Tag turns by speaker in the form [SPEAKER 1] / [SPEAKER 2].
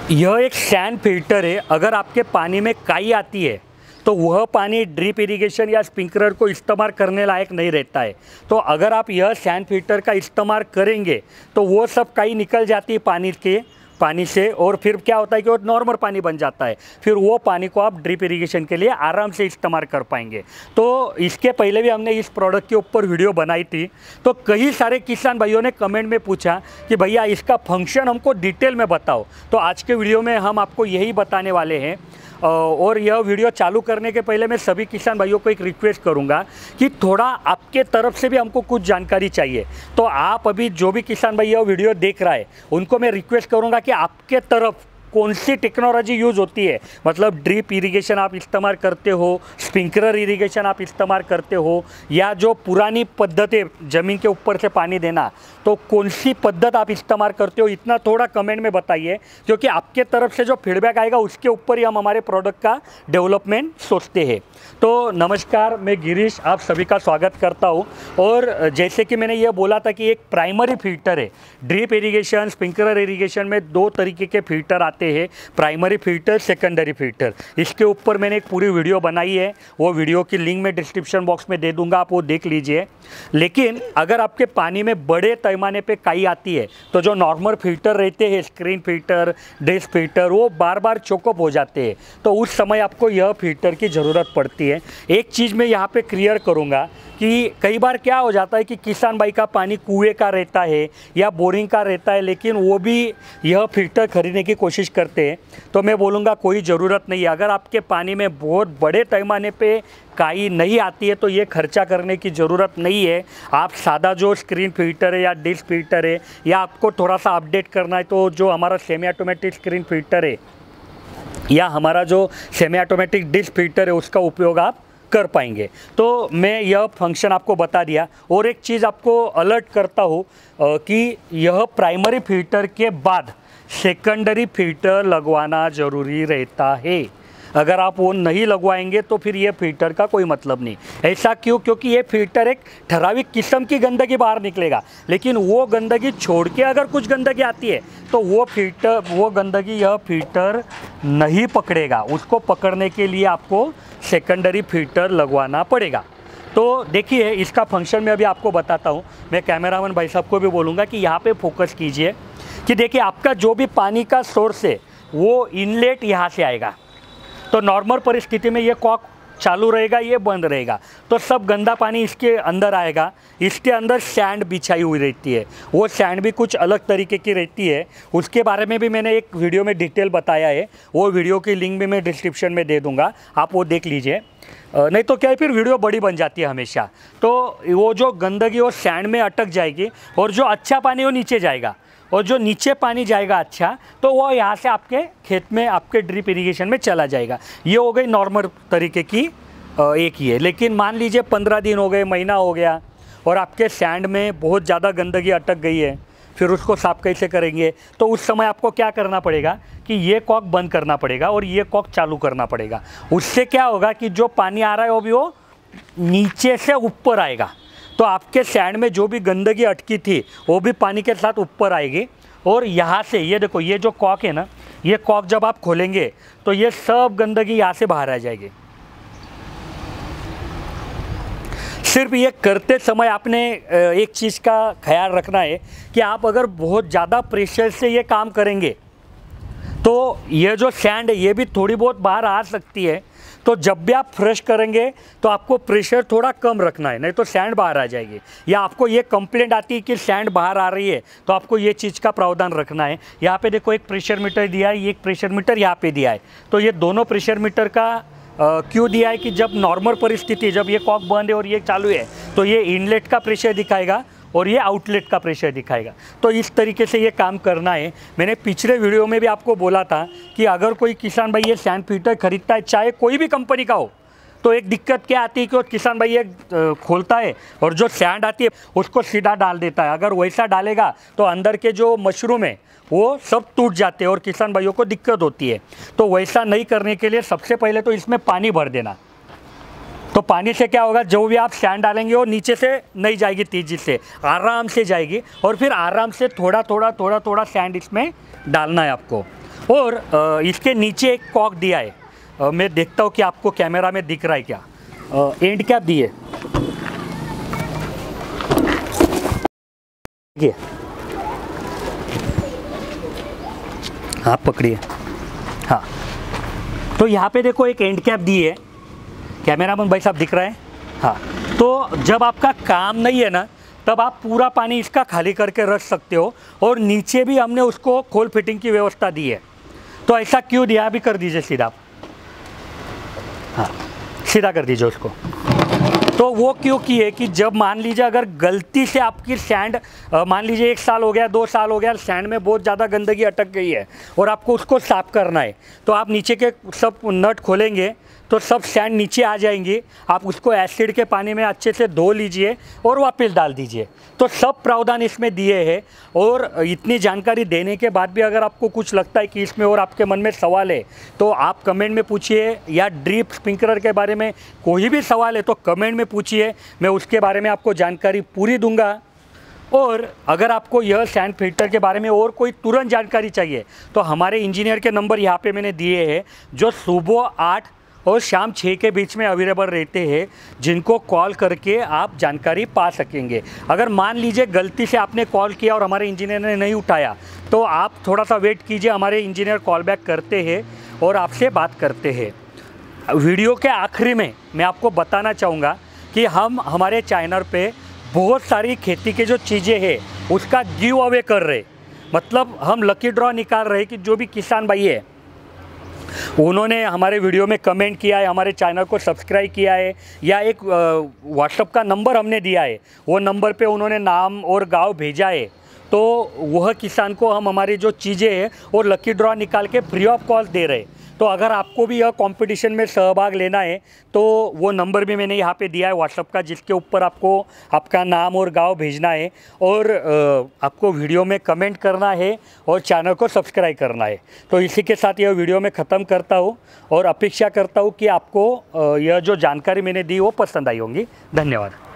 [SPEAKER 1] यह एक sand filter है। अगर आपके पानी में काई आती है तो वह पानी ड्रिप इरिगेशन या स्प्रिंकलर को इस्तेमाल करने लायक नहीं रहता है। तो अगर आप यह सैंड फिल्टर का इस्तेमाल करेंगे तो वो सब काई निकल जाती है पानी से, और फिर क्या होता है कि वो नॉर्मल पानी बन जाता है। फिर वो पानी को आप ड्रिप इरिगेशन के लिए आराम से इस्तेमाल कर पाएंगे। तो इसके पहले भी हमने इस प्रोडक्ट के ऊपर वीडियो बनाई थी, तो कई सारे किसान भाइयों ने कमेंट में पूछा कि भैया इसका फंक्शन हमको डिटेल में बताओ। तो आज के वीडियो में हम आपको यही बताने वाले हैं। और यह वीडियो चालू करने के पहले मैं सभी किसान भाइयों को एक रिक्वेस्ट करूंगा कि थोड़ा आपके तरफ से भी हमको कुछ जानकारी चाहिए। तो आप अभी जो भी किसान भाई यह वीडियो देख रहा है उनको मैं रिक्वेस्ट करूंगा कि आपके तरफ कौन सी टेक्नोलॉजी यूज़ होती है, मतलब ड्रिप इरिगेशन आप इस्तेमाल करते हो, स्प्रिंकलर इरिगेशन आप इस्तेमाल करते हो, या जो पुरानी पद्धत है ज़मीन के ऊपर से पानी देना, तो कौन सी पद्धत आप इस्तेमाल करते हो, इतना थोड़ा कमेंट में बताइए। क्योंकि आपके तरफ से जो फीडबैक आएगा उसके ऊपर ही हम हमारे प्रोडक्ट का डेवलपमेंट सोचते हैं। तो नमस्कार, मैं गिरीश आप सभी का स्वागत करता हूँ। और जैसे कि मैंने ये बोला था कि एक प्राइमरी फिल्टर है। ड्रिप इरिगेशन, स्प्रिंकलर इरिगेशन में दो तरीके के फिल्टर आते हैं, प्राइमरी फिल्टर, सेकेंडरी फिल्टर। इसके ऊपर मैंने एक पूरी वीडियो बनाई है, वो वीडियो की लिंक मैं डिस्क्रिप्शन बॉक्स में दे दूंगा, आप वो देख लीजिए। लेकिन अगर आपके पानी में बड़े पैमाने पे काई आती है तो जो नॉर्मल फिल्टर रहते हैं, स्क्रीन फिल्टर, ड्रेस फिल्टर, वो बार बार चोकअप हो जाते हैं। तो उस समय आपको यह फिल्टर की ज़रूरत पड़ती है। एक चीज़ मैं यहाँ पे क्लियर करूँगा कि कई बार क्या हो जाता है कि किसान भाई का पानी कुएं का रहता है या बोरिंग का रहता है, लेकिन वो भी यह फिल्टर खरीदने की कोशिश करते हैं। तो मैं बोलूँगा कोई ज़रूरत नहीं है। अगर आपके पानी में बहुत बड़े पैमाने पे काई नहीं आती है तो ये खर्चा करने की ज़रूरत नहीं है। आप सादा जो स्क्रीन फिल्टर है या डिश फिल्टर है, या आपको थोड़ा सा अपडेट करना है तो जो हमारा सेमी ऑटोमेटिक स्क्रीन फिल्टर है या हमारा जो सेमी ऑटोमेटिक डिश फिल्टर है उसका उपयोग आप कर पाएंगे। तो मैं यह फंक्शन आपको बता दिया। और एक चीज़ आपको अलर्ट करता हूँ कि यह प्राइमरी फिल्टर के बाद सेकेंडरी फिल्टर लगवाना ज़रूरी रहता है। अगर आप वो नहीं लगवाएंगे तो फिर ये फिल्टर का कोई मतलब नहीं। ऐसा क्यों? क्योंकि ये फिल्टर एक ठराविक किस्म की गंदगी बाहर निकलेगा, लेकिन वो गंदगी छोड़ के अगर कुछ गंदगी आती है तो वो गंदगी यह फिल्टर नहीं पकड़ेगा। उसको पकड़ने के लिए आपको सेकेंडरी फिल्टर लगवाना पड़ेगा। तो देखिए इसका फंक्शन मैं अभी आपको बताता हूँ। मैं कैमरामैन भाई साहब को भी बोलूँगा कि यहाँ पे फोकस कीजिए कि देखिए आपका जो भी पानी का सोर्स है वो इनलेट यहाँ से आएगा। तो नॉर्मल परिस्थिति में ये कॉक चालू रहेगा, ये बंद रहेगा, तो सब गंदा पानी इसके अंदर आएगा। इसके अंदर सैंड बिछाई हुई रहती है, वो सैंड भी कुछ अलग तरीके की रहती है। उसके बारे में भी मैंने एक वीडियो में डिटेल बताया है, वो वीडियो की लिंक भी मैं डिस्क्रिप्शन में दे दूंगा, आप वो देख लीजिए। नहीं तो क्या है, फिर वीडियो बड़ी बन जाती है हमेशा। तो वो जो गंदगी वो सैंड में अटक जाएगी और जो अच्छा पानी वो नीचे जाएगा, और जो नीचे पानी जाएगा अच्छा, तो वो यहाँ से आपके खेत में, आपके ड्रिप इरिगेशन में चला जाएगा। ये हो गई नॉर्मल तरीके की एक ही है। लेकिन मान लीजिए 15 दिन हो गए, महीना हो गया और आपके सैंड में बहुत ज़्यादा गंदगी अटक गई है, फिर उसको साफ कैसे करेंगे? तो उस समय आपको क्या करना पड़ेगा कि ये कॉक बंद करना पड़ेगा और ये कॉक चालू करना पड़ेगा। उससे क्या होगा कि जो पानी आ रहा है वो भी वो नीचे से ऊपर आएगा। तो आपके सैंड में जो भी गंदगी अटकी थी वो भी पानी के साथ ऊपर आएगी। और यहाँ से ये देखो, ये जो कॉक है ना, ये कॉक जब आप खोलेंगे तो ये सब गंदगी यहाँ से बाहर आ जाएगी। सिर्फ ये करते समय आपने एक चीज़ का ख्याल रखना है कि आप अगर बहुत ज़्यादा प्रेशर से ये काम करेंगे तो ये जो सैंड है ये भी थोड़ी बहुत बाहर आ सकती है। तो जब भी आप फ्रेश करेंगे तो आपको प्रेशर थोड़ा कम रखना है, नहीं तो सैंड बाहर आ जाएगी। या आपको ये कंप्लेंट आती है कि सैंड बाहर आ रही है तो आपको ये चीज़ का प्रावधान रखना है। यहाँ पे देखो एक प्रेशर मीटर दिया है, एक प्रेशर मीटर यहाँ पे दिया है। तो ये दोनों प्रेशर मीटर का क्यों दिया है कि जब नॉर्मल परिस्थिति, जब ये कॉक बंद है और ये चालू है, तो ये इनलेट का प्रेशर दिखाएगा और ये आउटलेट का प्रेशर दिखाएगा। तो इस तरीके से ये काम करना है। मैंने पिछले वीडियो में भी आपको बोला था कि अगर कोई किसान भाई ये सैंड फिल्टर खरीदता है, चाहे कोई भी कंपनी का हो, तो एक दिक्कत क्या आती है कि वो किसान भाई ये खोलता है और जो सैंड आती है उसको सीधा डाल देता है। अगर वैसा डालेगा तो अंदर के जो मशरूम है वो सब टूट जाते हैं और किसान भाइयों को दिक्कत होती है। तो वैसा नहीं करने के लिए सबसे पहले तो इसमें पानी भर देना। तो पानी से क्या होगा, जो भी आप सैंड डालेंगे वो नीचे से नहीं जाएगी, तेजी से आराम से जाएगी और फिर आराम से थोड़ा थोड़ा सैंड इसमें डालना है आपको। और इसके नीचे एक कॉक दिया है। मैं देखता हूँ कि आपको कैमरा में दिख रहा है क्या। एंड कैप दी है, ये आप पकड़िए। हाँ, तो यहाँ पे देखो एक एंड कैप दी है। कैमरामैन भाई साहब दिख रहा है? हाँ, तो जब आपका काम नहीं है ना, तब आप पूरा पानी इसका खाली करके रख सकते हो। और नीचे भी हमने उसको खोल फिटिंग की व्यवस्था दी है। तो ऐसा क्यों दिया, भी कर दीजिए सीधा। हाँ, सीधा कर दीजिए उसको। तो वो क्यों की है कि जब मान लीजिए अगर गलती से आपकी सैंड, मान लीजिए 1 साल हो गया, 2 साल हो गया, सैंड में बहुत ज़्यादा गंदगी अटक गई है और आपको उसको साफ़ करना है, तो आप नीचे के सब नट खोलेंगे तो सब सैंड नीचे आ जाएंगी। आप उसको एसिड के पानी में अच्छे से धो लीजिए और वापस डाल दीजिए। तो सब प्रावधान इसमें दिए हैं। और इतनी जानकारी देने के बाद भी अगर आपको कुछ लगता है कि इसमें और आपके मन में सवाल है तो आप कमेंट में पूछिए, या ड्रिप स्प्रिंकलर के बारे में कोई भी सवाल है तो कमेंट में पूछिए, मैं उसके बारे में आपको जानकारी पूरी दूंगा। और अगर आपको यह सैंड फिल्टर के बारे में और कोई तुरंत जानकारी चाहिए तो हमारे इंजीनियर के नंबर यहाँ पे मैंने दिए हैं, जो सुबह 8 और शाम 6 के बीच में अवेलेबल रहते हैं, जिनको कॉल करके आप जानकारी पा सकेंगे। अगर मान लीजिए गलती से आपने कॉल किया और हमारे इंजीनियर ने नहीं उठाया तो आप थोड़ा सा वेट कीजिए, हमारे इंजीनियर कॉल बैक करते हैं और आपसे बात करते हैं। वीडियो के आखिरी में मैं आपको बताना चाहूँगा कि हम हमारे चैनल पे बहुत सारी खेती के जो चीज़ें हैं उसका गिव अवे कर रहे, मतलब हम लकी ड्रॉ निकाल रहे कि जो भी किसान भाई है उन्होंने हमारे वीडियो में कमेंट किया है, हमारे चैनल को सब्सक्राइब किया है, या एक व्हाट्सएप का नंबर हमने दिया है, वो नंबर पे उन्होंने नाम और गांव भेजा है, तो वह किसान को हम हमारी जो चीज़ें हैं और लकी ड्रॉ निकाल के फ्री ऑफ कॉस्ट दे रहे। तो अगर आपको भी यह कंपटीशन में सहभाग लेना है तो वो नंबर भी मैंने यहाँ पे दिया है व्हाट्सएप का, जिसके ऊपर आपको आपका नाम और गांव भेजना है और आपको वीडियो में कमेंट करना है और चैनल को सब्सक्राइब करना है। तो इसी के साथ यह वीडियो मैं ख़त्म करता हूँ और अपेक्षा करता हूँ कि आपको यह जो जानकारी मैंने दी वो पसंद आई होंगी। धन्यवाद।